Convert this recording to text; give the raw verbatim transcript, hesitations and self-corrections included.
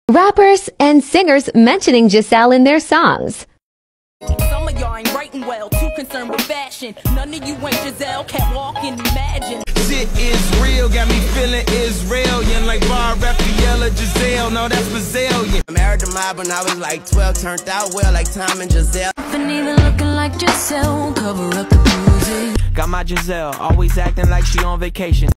Rappers and singers mentioning Giselle in their songs. Some of y'all ain't writing well, too concerned with fashion. None of you ain't Giselle, can't walk and imagine. Shit is real, got me feeling Israelian, like Bar Raphael or Giselle, no that's Brazilian. I married the mob when I was like twelve, turned out well like Tom and Giselle. And even looking like Giselle, won't cover up the bruises. Got my Giselle, always acting like she on vacation.